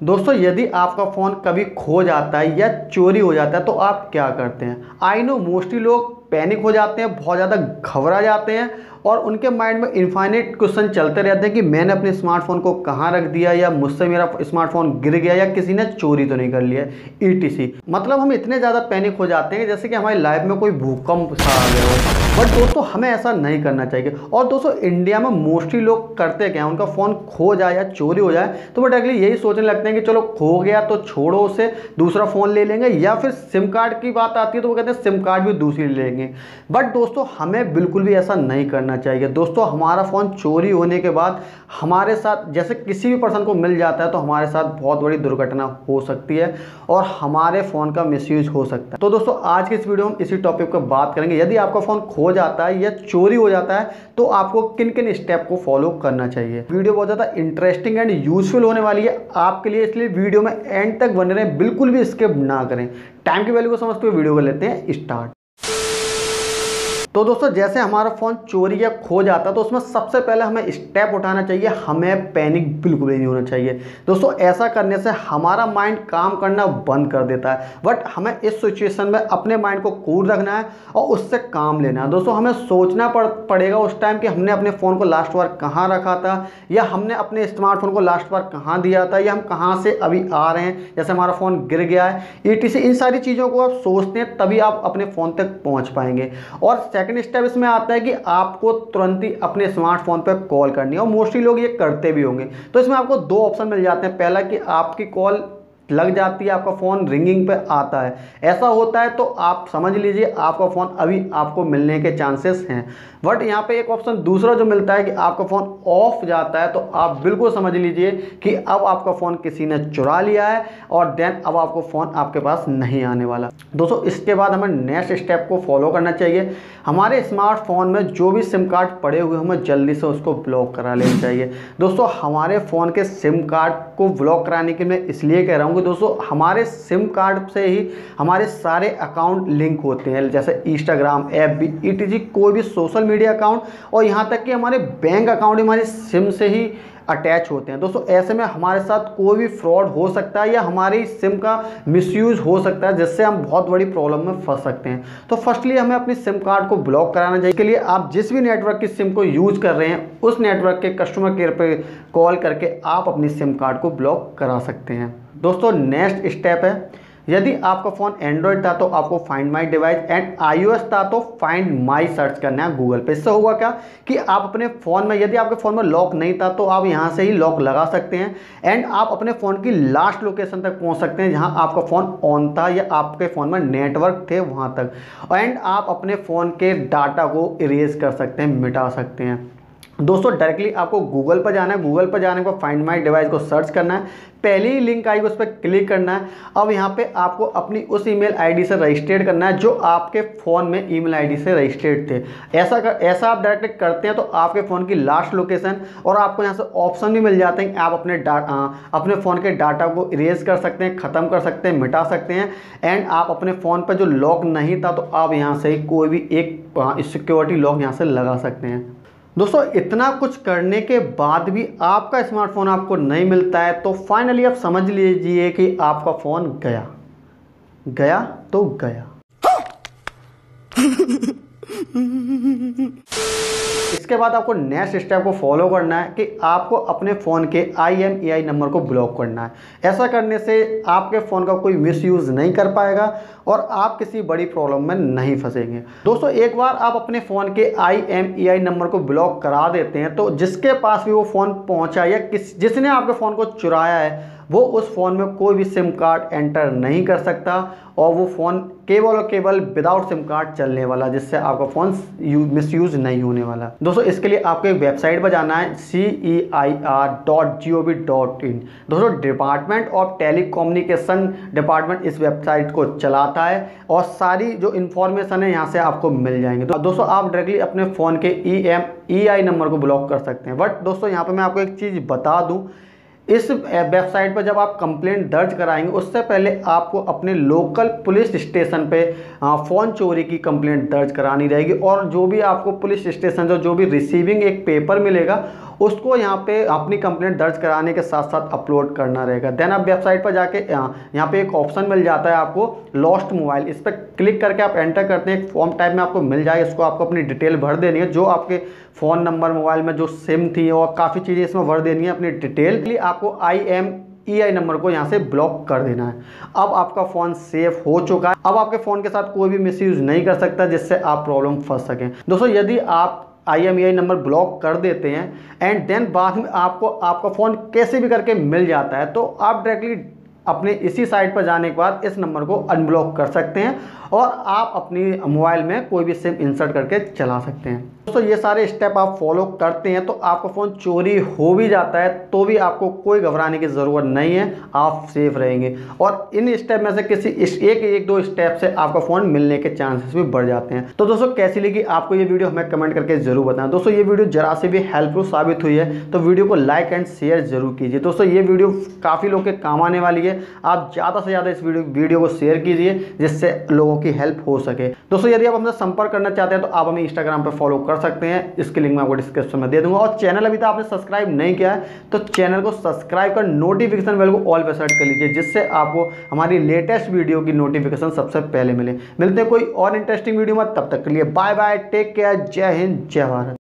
दोस्तों यदि आपका फ़ोन कभी खो जाता है या चोरी हो जाता है तो आप क्या करते हैं। आई नो मोस्टली लोग पैनिक हो जाते हैं, बहुत ज़्यादा घबरा जाते हैं और उनके माइंड में इन्फाइनेट क्वेश्चन चलते रहते हैं कि मैंने अपने स्मार्टफोन को कहाँ रख दिया, या मुझसे मेरा स्मार्टफोन गिर गया, या किसी ने चोरी तो नहीं कर लिया, ईटीसी। मतलब हम इतने ज़्यादा पैनिक हो जाते हैं जैसे कि हमारी लाइफ में कोई भूकंप सा आ गया हो। बट दोस्तों हमें ऐसा नहीं करना चाहिए। और दोस्तों इंडिया में मोस्टली लोग करते क्या हैं, उनका फ़ोन खो जाए या चोरी हो जाए तो वो डायरेक्टली यही सोचने लगते हैं कि चलो खो गया तो छोड़ो उसे, दूसरा फ़ोन ले लेंगे, या फिर सिम कार्ड की बात आती है तो वो कहते हैं सिम कार्ड भी दूसरी ले लेंगे। बट दोस्तों हमें बिल्कुल भी ऐसा नहीं करना चाहिए। दोस्तों हमारा फ़ोन चोरी होने के बाद हमारे साथ जैसे किसी भी पर्सन को मिल जाता है तो हमारे साथ बहुत बड़ी दुर्घटना हो सकती है और हमारे फ़ोन का मिसयूज हो सकता है। तो दोस्तों आज के इस वीडियो में इसी टॉपिक पर बात करेंगे। यदि आपका फ़ोन खो जाता है या चोरी हो जाता है तो आपको किन किन स्टेप को फॉलो करना चाहिए। वीडियो बहुत ज़्यादा इंटरेस्टिंग एंड यूजफुल होने वाली है आपके लिए, इसलिए वीडियो में एंड तक बने रहें, बिल्कुल भी स्किप ना करें। टाइम की वैल्यू को समझते हुए वीडियो को लेते हैं स्टार्ट। तो दोस्तों जैसे हमारा फ़ोन चोरी या खो जाता है तो उसमें सबसे पहले हमें स्टेप उठाना चाहिए, हमें पैनिक बिल्कुल भी नहीं होना चाहिए। दोस्तों ऐसा करने से हमारा माइंड काम करना बंद कर देता है, बट हमें इस सिचुएशन में अपने माइंड को कूल रखना है और उससे काम लेना है। दोस्तों हमें सोचना पड़ेगा उस टाइम कि हमने अपने फ़ोन को लास्ट बार कहाँ रखा था, या हमने अपने स्मार्टफोन को लास्ट बार कहाँ दिया था, या हम कहाँ से अभी आ रहे हैं, जैसे हमारा फ़ोन गिर गया है, ईटीसी। इन सारी चीज़ों को आप सोचते हैं तभी आप अपने फ़ोन तक पहुँच पाएंगे। और सेकंड स्टेप इसमें आता है कि आपको तुरंत ही अपने स्मार्टफोन पर कॉल करनी है, और मोस्टली लोग ये करते भी होंगे। तो इसमें आपको दो ऑप्शन मिल जाते हैं। पहला कि आपकी कॉल लग जाती है, आपका फ़ोन रिंगिंग पे आता है, ऐसा होता है तो आप समझ लीजिए आपका फ़ोन अभी आपको मिलने के चांसेस हैं। बट यहाँ पे एक ऑप्शन दूसरा जो मिलता है कि आपका फ़ोन ऑफ जाता है, तो आप बिल्कुल समझ लीजिए कि अब आपका फ़ोन किसी ने चुरा लिया है और देन अब आपको फ़ोन आपके पास नहीं आने वाला। दोस्तों इसके बाद हमें नेक्स्ट स्टेप को फॉलो करना चाहिए। हमारे स्मार्टफोन में जो भी सिम कार्ड पड़े हुए हमें जल्दी से उसको ब्लॉक करा लेना चाहिए। दोस्तों हमारे फ़ोन के सिम कार्ड को ब्लॉक कराने के मैं इसलिए कह रहा हूँ कि दोस्तों हमारे सिम कार्ड से ही हमारे सारे अकाउंट लिंक होते हैं, जैसे इंस्टाग्राम, एफबी, ईटीजी, कोई भी सोशल मीडिया अकाउंट, और यहाँ तक कि हमारे बैंक अकाउंट हमारे सिम से ही अटैच होते हैं। दोस्तों ऐसे में हमारे साथ कोई भी फ्रॉड हो सकता है या हमारी सिम का मिसयूज़ हो सकता है, जिससे हम बहुत बड़ी प्रॉब्लम में फंस सकते हैं। तो फर्स्टली हमें अपनी सिम कार्ड को ब्लॉक कराना चाहिए। इसके लिए आप जिस भी नेटवर्क की सिम को यूज़ कर रहे हैं उस नेटवर्क के कस्टमर केयर पे कॉल करके आप अपनी सिम कार्ड को ब्लॉक करा सकते हैं। दोस्तों नेक्स्ट स्टेप है, यदि आपका फ़ोन एंड्रॉयड था तो आपको find my device, and iOS था तो फाइंड माई सर्च करना है गूगल पे। इससे होगा क्या कि आप अपने फ़ोन में, यदि आपके फ़ोन में लॉक नहीं था तो आप यहाँ से ही लॉक लगा सकते हैं, एंड आप अपने फ़ोन की लास्ट लोकेशन तक पहुँच सकते हैं जहाँ आपका फ़ोन ऑन था या आपके फ़ोन में नेटवर्क थे वहाँ तक, एंड आप अपने फ़ोन के डाटा को इरेज कर सकते हैं, मिटा सकते हैं। दोस्तों डायरेक्टली आपको गूगल पर जाना है, गूगल पर जाने को फाइंड माई डिवाइस को सर्च करना है, पहली ही लिंक आएगी उस पर क्लिक करना है। अब यहाँ पे आपको अपनी उस ईमेल आईडी से रजिस्टर्ड करना है जो आपके फ़ोन में ईमेल आईडी से रजिस्टर्ड थे। ऐसा आप डायरेक्टली करते हैं तो आपके फ़ोन की लास्ट लोकेशन और आपको यहाँ से ऑप्शन भी मिल जाते हैं कि आप अपने फ़ोन के डाटा को इरेज कर सकते हैं, ख़त्म कर सकते हैं, मिटा सकते हैं, एंड आप अपने फ़ोन पर जो लॉक नहीं था तो आप यहाँ से कोई भी एक सिक्योरिटी लॉक यहाँ से लगा सकते हैं। दोस्तों इतना कुछ करने के बाद भी आपका स्मार्टफोन आपको नहीं मिलता है तो फाइनली आप समझ लीजिए कि आपका फ़ोन गया तो गया। इसके बाद आपको नेक्स्ट स्टेप को फॉलो करना है कि आपको अपने फ़ोन के IMEI नंबर को ब्लॉक करना है। ऐसा करने से आपके फ़ोन का कोई मिसयूज़ नहीं कर पाएगा और आप किसी बड़ी प्रॉब्लम में नहीं फंसेंगे। दोस्तों एक बार आप अपने फ़ोन के IMEI नंबर को ब्लॉक करा देते हैं तो जिसके पास भी वो फ़ोन पहुंचा या जिसने आपके फ़ोन को चुराया है वो उस फ़ोन में कोई भी सिम कार्ड एंटर नहीं कर सकता, और वो फ़ोन केवल और केवल विदाउट सिम कार्ड चलने वाला, जिससे आपका फ़ोन मिसयूज़ नहीं होने वाला। दोस्तों इसके लिए आपको एक वेबसाइट पर जाना है CEIR.gov.in। दोस्तों डिपार्टमेंट ऑफ टेलीकम्युनिकेशन डिपार्टमेंट इस वेबसाइट को चलाता है और सारी जो इन्फॉर्मेशन है यहाँ से आपको मिल जाएंगे। तो दोस्तों आप डायरेक्टली अपने फ़ोन के EMEI नंबर को ब्लॉक कर सकते हैं। बट दोस्तों यहाँ पर मैं आपको एक चीज़ बता दूँ, इस वेबसाइट पर जब आप कंप्लेंट दर्ज कराएंगे उससे पहले आपको अपने लोकल पुलिस स्टेशन पे फ़ोन चोरी की कंप्लेंट दर्ज करानी रहेगी, और जो भी आपको पुलिस स्टेशन से जो भी रिसीविंग एक पेपर मिलेगा उसको यहाँ पे अपनी कंप्लेंट दर्ज कराने के साथ साथ अपलोड करना रहेगा। देन आप वेबसाइट पर जाके यहाँ पे एक ऑप्शन मिल जाता है आपको लॉस्ट मोबाइल, इस पर क्लिक करके आप एंटर करते हैं, एक फॉर्म टाइप में आपको मिल जाएगा। इसको आपको अपनी डिटेल भर देनी है, जो आपके फ़ोन नंबर मोबाइल में जो सिम थी और काफ़ी चीज़ें इसमें भर देनी है अपनी डिटेल। आपको IMEI नंबर को यहाँ से ब्लॉक कर देना है। अब आपका फ़ोन सेफ हो चुका है। अब आपके फ़ोन के साथ कोई भी मिसयूज़ नहीं कर सकता जिससे आप प्रॉब्लम फंस सकें। दोस्तों यदि आप IMEI नंबर ब्लॉक कर देते हैं एंड देन बाद में आपको आपका फ़ोन कैसे भी करके मिल जाता है, तो आप डायरेक्टली अपने इसी साइट पर जाने के बाद इस नंबर को अनब्लॉक कर सकते हैं और आप अपनी मोबाइल में कोई भी सिम इंसर्ट करके चला सकते हैं। दोस्तों ये सारे स्टेप आप फॉलो करते हैं तो आपका फ़ोन चोरी हो भी जाता है तो भी आपको कोई घबराने की ज़रूरत नहीं है, आप सेफ रहेंगे। और इन स्टेप में से किसी एक दो स्टेप से आपका फ़ोन मिलने के चांसेस भी बढ़ जाते हैं। तो दोस्तों कैसी लगी आपको ये वीडियो हमें कमेंट करके ज़रूर बताएं। दोस्तों ये वीडियो जरा से भी हेल्पफुल साबित हुई है तो वीडियो को लाइक एंड शेयर जरूर कीजिए। दोस्तों ये वीडियो काफ़ी लोगों के काम आने वाली है, आप ज़्यादा से ज़्यादा इस वीडियो को शेयर कीजिए जिससे लोगों की हेल्प हो सके। दोस्तों यदि आप हमसे संपर्क करना चाहते हैं तो आप हमें इंस्टाग्राम पर फॉलो कर सकते हैं, इसकी लिंक मैं आपको डिस्क्रिप्शन में दे दूंगा। और चैनल अभी तक आपने सब्सक्राइब नहीं किया है तो चैनल को सब्सक्राइब कर नोटिफिकेशन बेल को ऑल पे सेट कर लीजिए जिससे आपको हमारी लेटेस्ट वीडियो की नोटिफिकेशन सबसे पहले मिले। मिलते हैं कोई और इंटरेस्टिंग वीडियो में, तब तक के लिए बाय बाय, टेक केयर, जय हिंद, जय भारत।